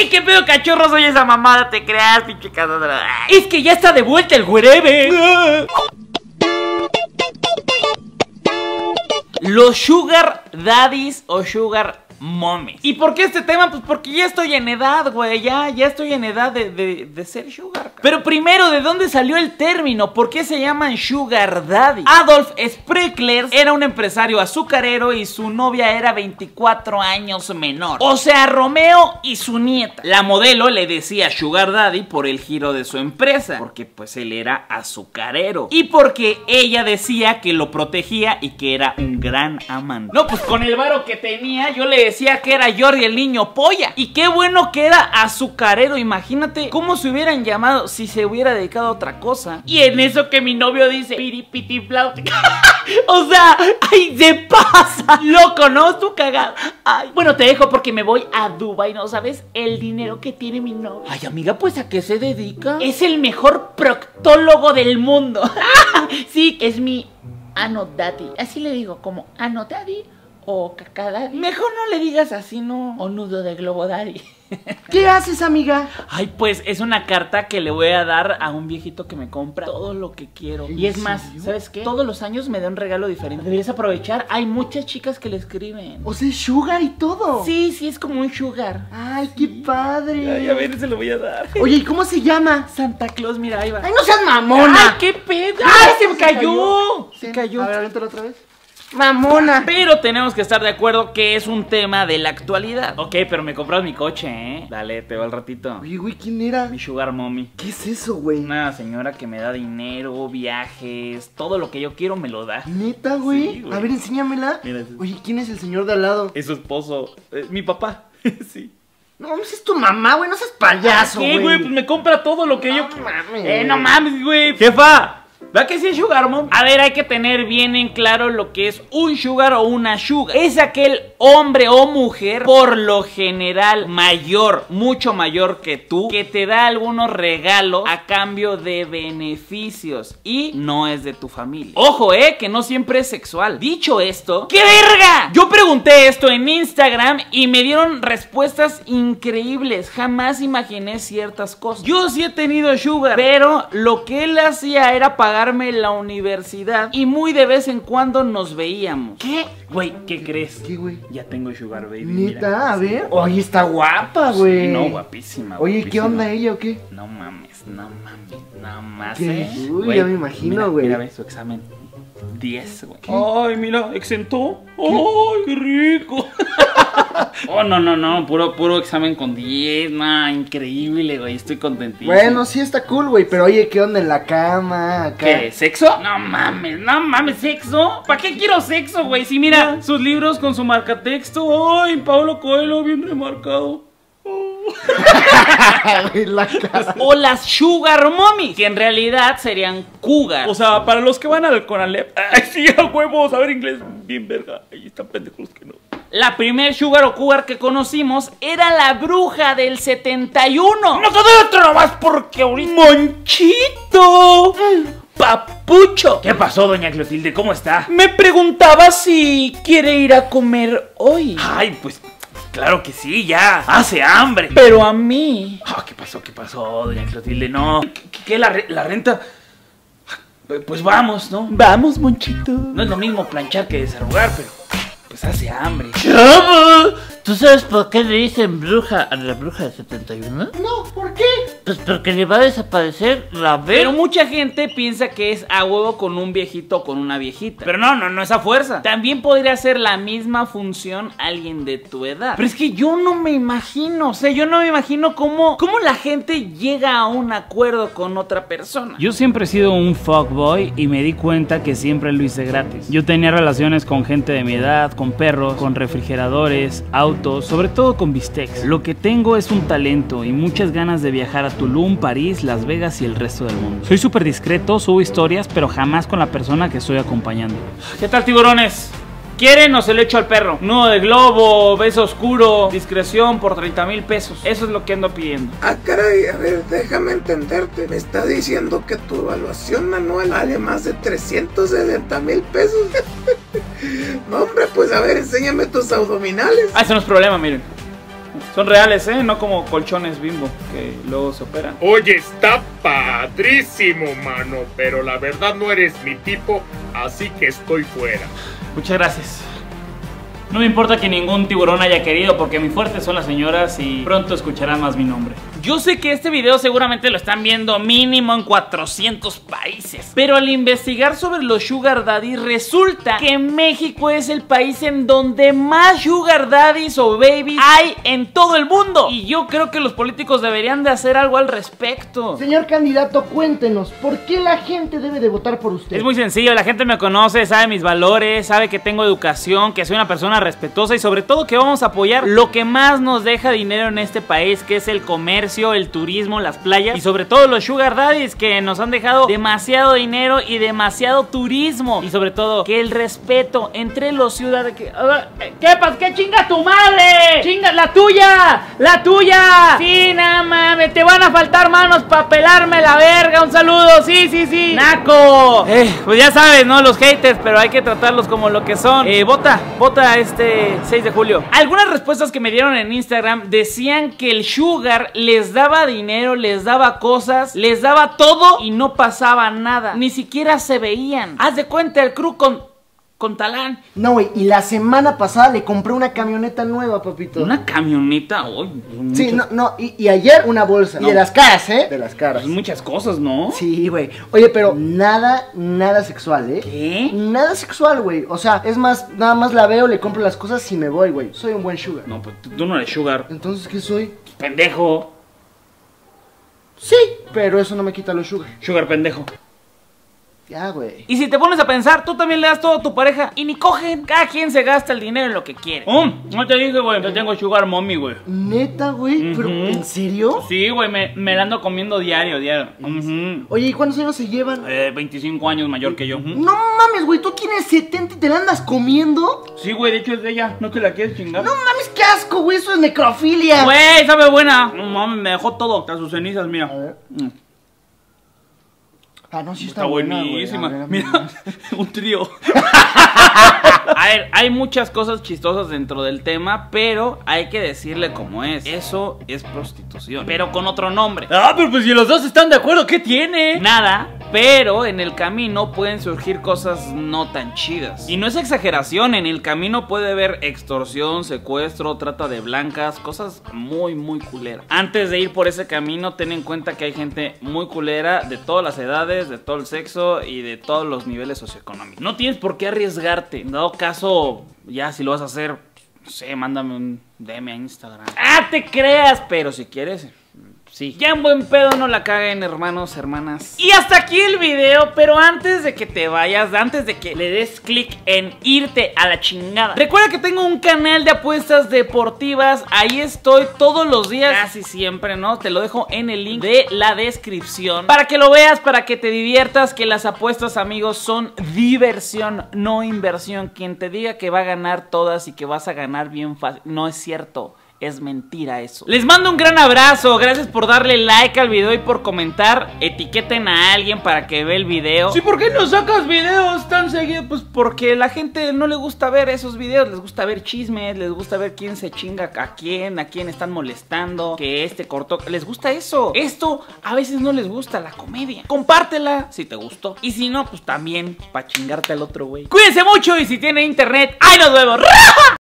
qué pedo, cachorro, soy esa mamada, te creas, pinche Cassandra. Es que ya está de vuelta el wherever. Los sugar daddies o sugar mommies. ¿Y por qué este tema? Pues porque ya estoy en edad, güey. Ya estoy en edad de ser sugar. Pero primero, ¿de dónde salió el término? ¿Por qué se llaman sugar daddy? Adolf Spreckler era un empresario azucarero y su novia era 24 años menor. O sea, Romeo y su nieta. La modelo le decía sugar daddy por el giro de su empresa, porque pues él era azucarero y porque ella decía que lo protegía y que era un gran amante. No, pues con el varo que tenía yo le decía que era Jordi el niño polla. Y qué bueno que era azucarero. Imagínate cómo se hubieran llamado si se hubiera dedicado a otra cosa. Y en eso que mi novio dice piripiti flauta. O sea, ay, se pasa. Loco, ¿no? Tú cagado. Ay. Bueno, te dejo porque me voy a Dubai. ¿No sabes el dinero que tiene mi novio? Ay, amiga, pues ¿a qué se dedica? Es el mejor proctólogo del mundo. Sí, es mi ano daddy. Así le digo, como ano daddy o caca daddy. Mejor no le digas así, ¿no? O nudo de globo daddy. ¿Qué haces, amiga? Ay, pues es una carta que le voy a dar a un viejito que me compra todo lo que quiero. Y es más, ¿sabes qué? Todos los años me da un regalo diferente. Deberías aprovechar, hay muchas chicas que le escriben. O sea, es sugar y todo. Sí, es como un sugar. Ay, qué padre. Ay, a ver, se lo voy a dar. Oye, ¿y cómo se llama? Santa Claus, mira, ahí va. Ay, no seas mamona. Ay, qué pedo. Ay, se me cayó. Se Sí. cayó. A ver, avéntalo otra vez. Mamona. Pero tenemos que estar de acuerdo que es un tema de la actualidad. Ok, pero me compras mi coche, ¿eh? Dale, te veo al ratito. Oye, güey, ¿quién era? Mi sugar mommy. ¿Qué es eso, güey? Una señora que me da dinero, viajes, todo lo que yo quiero me lo da. ¿Neta, güey? Sí, güey. A ver, enséñamela. Mira. Oye, ¿quién es el señor de al lado? Es su esposo, mi papá. Sí. No mames, es tu mamá, güey, no seas payaso, ¿Qué, güey? Pues me compra todo lo que yo... No mames. No mames, güey. Jefa. ¿Va que sí es sugar, mom? A ver, hay que tener bien en claro lo que es un sugar o una sugar. Es aquel hombre o mujer, por lo general mayor, mucho mayor que tú, que te da algunos regalos a cambio de beneficios y no es de tu familia. Ojo, que no siempre es sexual. Dicho esto, ¡qué verga! Yo pregunté esto en Instagram y me dieron respuestas increíbles. Jamás imaginé ciertas cosas. Yo sí he tenido sugar, pero lo que él hacía era pagarme la universidad y muy de vez en cuando nos veíamos. ¿Qué? Güey, ¿qué crees? ¿Qué, güey? Ya tengo sugar baby. ¿Neta? Mira. A ver. Oye, está guapa, güey. Sí, no, guapísima. Oye, Guapísima. ¿qué onda ella o qué? No mames, nada más, ¿Qué? Uy, Güey, ya me imagino, güey. Mira, ve su examen. 10, güey. Ay, mira, exentó. Ay, qué rico. Oh, no, puro examen con 10, increíble, güey, estoy contentísimo. Bueno, sí está cool, güey, pero oye, ¿qué onda en la cama? Acá? ¿Qué? ¿Sexo? No mames, ¿sexo? ¿Para qué quiero sexo, güey? Si mira, sus libros con su marcatexto. Ay, Pablo Coelho, bien remarcado. En la casa. O las sugar mommies, que en realidad serían cougar. O sea, para los que van al Conalep. Ay, sí, a huevo, saber inglés bien verga. Ahí están pendejos que no. La primer sugar o cougar que conocimos era la bruja del 71. No te doy otro nomás porque ahorita... ¡Monchito! ¡Papucho! ¿Qué pasó, doña Clotilde? ¿Cómo está? Me preguntaba si quiere ir a comer hoy. Ay, pues... claro que sí, ya. Hace hambre. Pero a mí... ¿Qué pasó, doña Clotilde? No. ¿Qué la renta? Pues vamos, ¿no? Vamos, Monchito. No es lo mismo planchar que desarrugar, pero... pues hace hambre. ¿Tú sabes por qué le dicen bruja a la bruja del 71? No, ¿por qué? Pues porque le va a desaparecer la vez. Pero mucha gente piensa que es a huevo con un viejito o con una viejita. Pero no es a fuerza. También podría ser la misma función alguien de tu edad. Pero es que yo no me imagino, o sea, yo no me imagino cómo la gente llega a un acuerdo con otra persona. Yo siempre he sido un fuckboy y me di cuenta que siempre lo hice gratis. Yo tenía relaciones con gente de mi edad, con perros, con refrigeradores, autos, sobre todo con bistecs. Lo que tengo es un talento y muchas ganas de viajar a Tulum, París, Las Vegas y el resto del mundo. Soy súper discreto, subo historias, pero jamás con la persona que estoy acompañando. ¿Qué tal, tiburones? ¿Quieren o se lo echo al perro? Nudo de globo, beso oscuro, discreción por 30,000 pesos. Eso es lo que ando pidiendo. Ah, caray, a ver, déjame entenderte. Me está diciendo que tu evaluación anual vale más de 360,000 pesos. No, hombre, pues a ver, enséñame tus abdominales. Eso no es problema, miren. Son reales, no como colchones Bimbo que luego se operan. Oye, está padrísimo, mano, pero la verdad no eres mi tipo, así que estoy fuera. Muchas gracias. No me importa que ningún tiburón haya querido, porque mi fuerte son las señoras y pronto escucharán más mi nombre. Yo sé que este video seguramente lo están viendo mínimo en 400 países, pero al investigar sobre los sugar daddies resulta que México es el país en donde más sugar daddies o babies hay en todo el mundo. Y yo creo que los políticos deberían de hacer algo al respecto. Señor candidato, cuéntenos, ¿por qué la gente debe de votar por usted? Es muy sencillo, la gente me conoce, sabe mis valores, sabe que tengo educación, que soy una persona respetuosa y sobre todo que vamos a apoyar lo que más nos deja dinero en este país, que es el comercio, el turismo, las playas y sobre todo los sugar daddies, que nos han dejado demasiado dinero y demasiado turismo, y sobre todo que el respeto entre los ciudadanos. ¿Qué pasa? ¿Qué chinga tu madre? ¡Chinga la tuya! ¡La tuya! Sí, nada mames, te van a faltar manos para pelarme la verga. Un saludo, sí, naco. Pues ya sabes, ¿no? Los haters, pero hay que tratarlos como lo que son. Vota este 6 de julio. Algunas respuestas que me dieron en Instagram decían que el sugar les daba dinero, les daba cosas, les daba todo y no pasaba nada. Ni siquiera se veían. Haz de cuenta el crew con Talán. No, güey, y la semana pasada le compré una camioneta nueva, papito. ¿Una camioneta? Uy, sí, y ayer una bolsa. No. Y de las caras, de las caras. Pues muchas cosas, ¿no? Sí, güey. Oye, pero nada sexual, ¿Qué? Nada sexual, güey. O sea, es más, nada más la veo, le compro las cosas y me voy, güey. Soy un buen sugar. No, pues tú no eres sugar. Entonces, ¿qué soy? Pendejo. Sí, pero eso no me quita los sugar. Sugar pendejo. Ya, güey. Y si te pones a pensar, tú también le das todo a tu pareja y ni cogen. Cada quien se gasta el dinero en lo que quiere. No te dije, güey, yo tengo sugar mommy, güey. Neta, güey, pero ¿en serio? Sí, güey, me la ando comiendo diario. Oye, ¿y cuántos años se llevan? 25 años mayor que yo. No mames, güey, tú tienes 70 y te la andas comiendo. Sí, güey, de hecho es de ella. ¿No te la quieres chingar? No mames, qué asco, güey, eso es necrofilia. Güey, sabe buena. No mames, me dejó todo. Hasta sus cenizas, mira. A ver. Ah, no, sí está buenísima. Mira, un trío. A ver, hay muchas cosas chistosas dentro del tema, pero hay que decirle cómo es. Eso es prostitución, pero con otro nombre. Ah, pero pues si los dos están de acuerdo, ¿qué tiene? Nada, pero en el camino pueden surgir cosas no tan chidas. Y no es exageración, en el camino puede haber extorsión, secuestro, trata de blancas, cosas muy, muy culeras. Antes de ir por ese camino, ten en cuenta que hay gente muy culera de todas las edades, de todo el sexo y de todos los niveles socioeconómicos. No tienes por qué arriesgarte. En dado caso, ya si lo vas a hacer, no sé, mándame un DM a Instagram. ¡Ah, te creas! Pero si quieres... Sí. Ya en buen pedo no la caguen, hermanos, hermanas. Y hasta aquí el video, pero antes de que te vayas, antes de que le des clic en irte a la chingada, recuerda que tengo un canal de apuestas deportivas. Ahí estoy todos los días, casi siempre, ¿no? Te lo dejo en el link de la descripción para que lo veas, para que te diviertas, que las apuestas, amigos, son diversión, no inversión. Quien te diga que va a ganar todas y que vas a ganar bien fácil, no es cierto. Es mentira eso. Les mando un gran abrazo. Gracias por darle like al video y por comentar. Etiqueten a alguien para que vea el video. Sí, ¿por qué no sacas videos tan seguidos? Pues porque la gente no le gusta ver esos videos. Les gusta ver chismes, les gusta ver quién se chinga a quién están molestando, que este cortó. Les gusta eso. Esto a veces no les gusta, la comedia. Compártela si te gustó. Y si no, pues también para chingarte al otro güey. Cuídense mucho y si tienen internet, ¡ahí nos vemos!